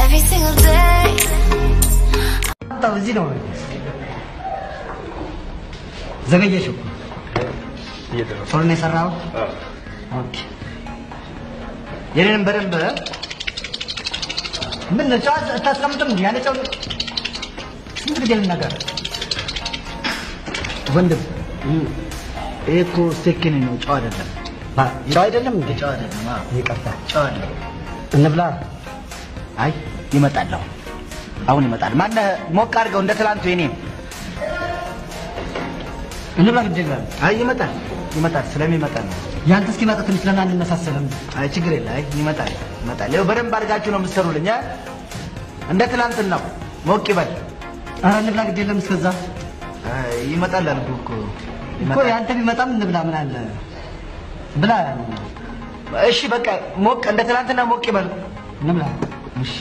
every single day. እዚህ ነው ዘገየሽው ሶልኔ ሰራው ኦኬ የኔንም በደንብ ምን ነው ታስቀምጥም እንዴ ያለጨው ስንት ጊዜ ልናገር ወንድም እኮ ስቴክን ነው ጫው አይደለም ጫው አይደለም እንዴ ጫው አይደለም ይቀርታ ጫው አይደለም እንብላ አይ ይመጣል አሁን ይመጣል ማን ሞቅ አድርገው እንደ ትላንቱ የኔም እንብላ ግዴታ አይ ይመጣል ስለሚመጣ ነው ያንተ እስኪመጣ ትንሽ ለና እንመሳሰለም አይ ችግር የለ አይ ይመጣል ይኸው በደንብ አድርጋችሁ ነው የምትሰሩልኝ እንደ ትላንት ነው ሞቅ ይበል አረ እንብላ ግዴታ እስከዛ ይመጣል አልኩ እኮ ያንተ ቢመጣም እንብላ ምን አለ ብላ እሺ በቃ ሞቅ እንደ ትላንትና ሞቅ ይበል እንብላ እሺ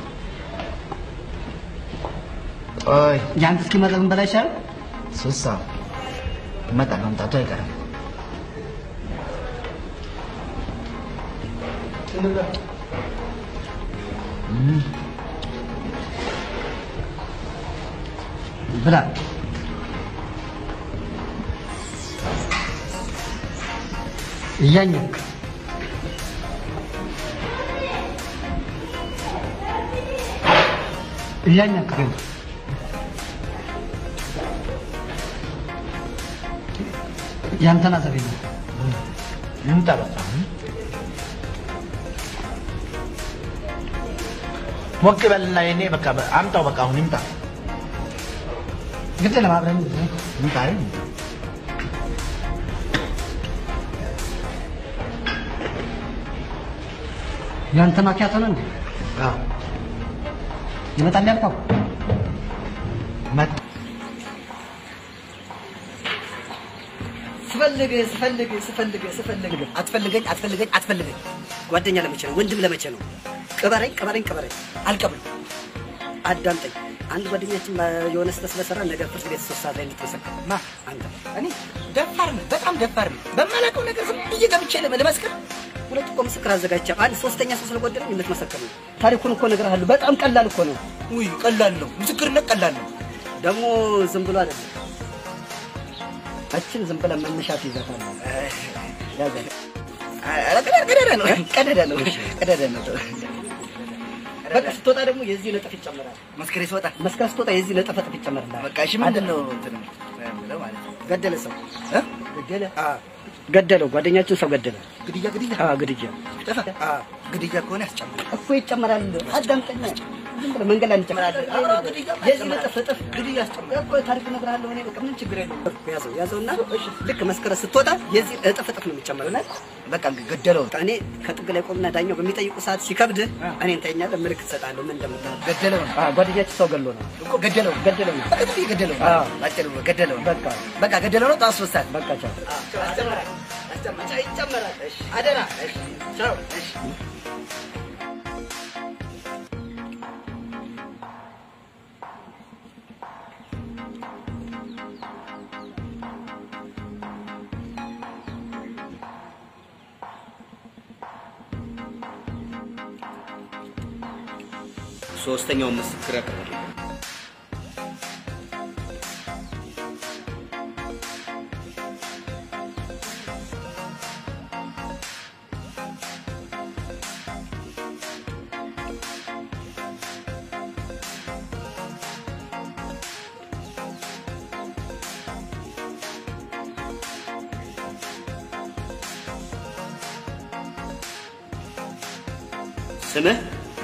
አይ ያንተ እስኪመጣ ምን በላ ይሻል ሶሳ ይመጣል መምጣቱ አይቀርም ብላ እያኘክ ግን ያንተና ዘቤ ነው ይምጣ በቃ ሞቅ በልና የኔ በቃ አምጣው በቃ አሁን ይምጣ ግድ ለማብረን ይምጣ ያንተ ማኪያቶ ነው እንዴ አዎ ይመጣል ያልከው ስፈልግ አትፈልገኝ ጓደኛ ለመቼ ነው ወንድም ለመቼ ነው ቀበረኝ አልቀበል አዳምጠኝ አንድ ጓደኛችን የሆነ ስለሰራ ነገር ፍርድ ቤት 3 ሰዓት ላይ እንድትመሰክር ማ አንተ እኔ ደፋር ነኝ በጣም ደፋር ነኝ በማላውቀው ነገር ዝም ብዬ ገብቼ ለመስከር ሁለት እኮ ምስክር አዘጋጅቻ አንድ ሶስተኛ ሰው ስለጎደለኝ እንድትመሰክር ነው ታሪኩን እኮ እነግርሃለሁ በጣም ቀላል እኮ ነው ውይ ቀላል ነው ምስክርነት ቀላል ነው ደግሞ ዝም ብሎ አይደለም አችን ዝም ብለን መነሻት ይዘታል ያዘለ ቀደደ ነው በቃ ስትወጣ ደግሞ የዚህ ነጥፍ ይጨመራል መስከረ ስትወጣ የዚህ ነጥፍ ይጨመራል በቃ እሺ ምንድነው እንትን ነው ማለት ገደለ ሰው ገደለው ጓደኛችን ሰው ገደለ ግድያ ግድያ ከሆነ ያስጨምራል እኮ ይጨመራል አዳምጠኛ ዝም ብለህ መንገድ ላይ እንጨምራለን የዚህ ነጥፍ ግድያ ያስጨምራል እኮ ታሪክ እነግርሃለሁ እኔ በቃ ምን ችግር የለውም ያዘውና ልክ መስከረ ስትወጣ የዚህ እጥፍ ነው የሚጨመረው በቃ ገደለው እኔ ከጥግ ላይ ቆምና ዳኛው በሚጠይቁ ሰዓት ሲከብድ እኔ እንተኛለሁ ምልክት ሰጣለሁ ምን እንደምታደርግ ገደለው ጓደኛችን ሰው ገሎ ነው እኮ ገደለው በቃ ገደለው ነው ታስወሳል በቃ ቻው ይጨመራል እሺ አደራ እሺ ቻው እሺ ሶስተኛው ምስክር ያቀርባል ስምህ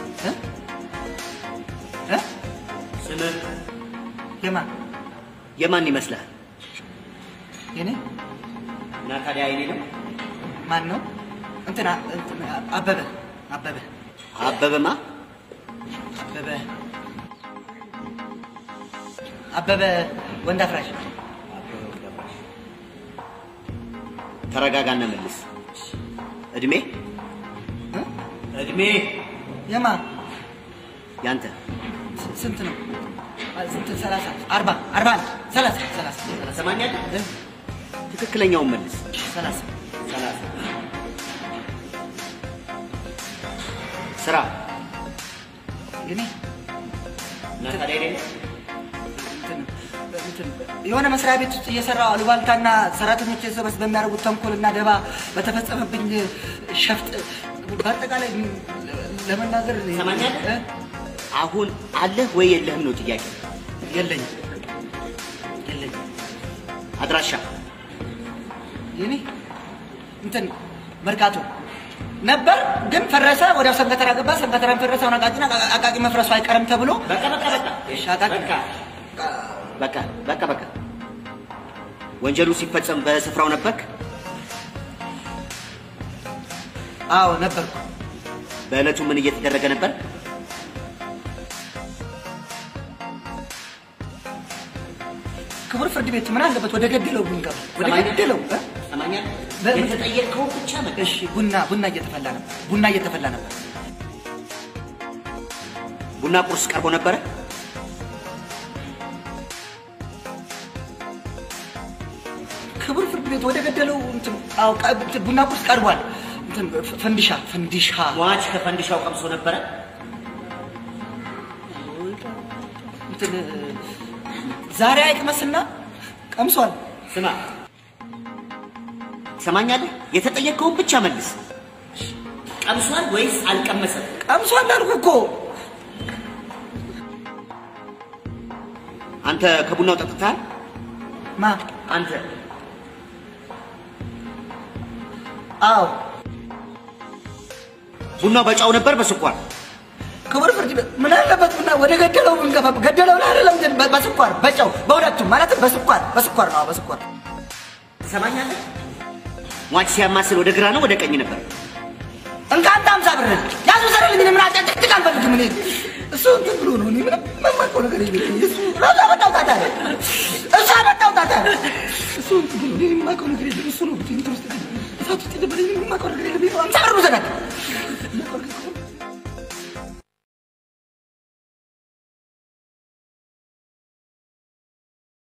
የማን ይመስላል የኔ እና ታዲያ የኔ ነው ማን ነው እንትና አበበማ አበበ ወንዳፍራሽ ተረጋጋና መልስ እድሜ የማ ያንተ ስንት ነው ስንት 30 40 30 ሰማንያ ትክክለኛውን መልስ 30 ስራ የኔ ናታዲያ አይደል የሆነ መስሪያ ቤት ውስጥ እየሰራው አሉባልታና ሰራተኞች የሰበስ በሚያደርጉት ተንኮልና ደባ በተፈጸመብኝ ሸፍጥ በአጠቃላይ ለመናገር ሰማኛለህ አሁን አለህ ወይ የለህም ነው ጥያቄ የለኝ አድራሻ የኔ እንትን መርካቶ ነበር ግን ፈረሰ ወዲያው ሰንከተራ ገባ ሰንከተራን ፈረሰ አሁን አቃቂ መፍረሱ አይቀርም ተብሎ በቃ ወንጀሉ ሲፈጸም በስፍራው ነበርክ? አዎ ነበርኩ። በእለቱ ምን እየተደረገ ነበር? ክቡር ፍርድ ቤት ምን አለበት ወደ ገደለው ብንገባ ወደ ገደለው ሰማኛ የተጠየቀው ብቻ ነው። እሺ ቡና እየተፈላ ነበር። ቡና ቁርስ ቀርቦ ነበር? ክቡር ፍርድ ቤት ወደ ገደለው ቡና ቁርስ ቀርቧል። ፈንዲሻ ሟች ከፈንዲሻው ቀምሶ ነበር? ዛሬ አይቅመስና ቀምሷል። ስማ ሰማኛለህ የተጠየቀውን ብቻ መልስ። ቀምሷል ወይስ አልቀመሰም? ቀምሷል አልኩህ እኮ። አንተ ከቡናው ጠጥተሃል? ማ አንተ? አዎ። ቡናው በጫው ነበር በስኳር? ክቡር ፍርድ ቤት ምን አለበት ቡና ወደ ገደለው ብንገባ ገደለው አይደለም ግን በስኳር በጫው በሁለቱም ማለት በስኳር ነው። በስኳር ሰማኛለህ ሟች ሲያማስል ወደ ግራ ነው ወደ ቀኝ ነበር? እንካንተ 50 ብር ያዙ ዘረልኝ ምን አጨቅጭቅ አልፈልግም እኔ እሱ እንትን ብሎ ነው እኔ ምንም የማውቀው ነገር የለም። እሱ ራሱ አመጣው ጣጣ እሱ እንትን ብሎ እኔ የማውቀው ነገር የለም። እሱ ነው እንትን ውስጥ እሳት ውስጥ የደበለኝ የማውቀው ነገር የለም። 50 ብር ነው ዘናት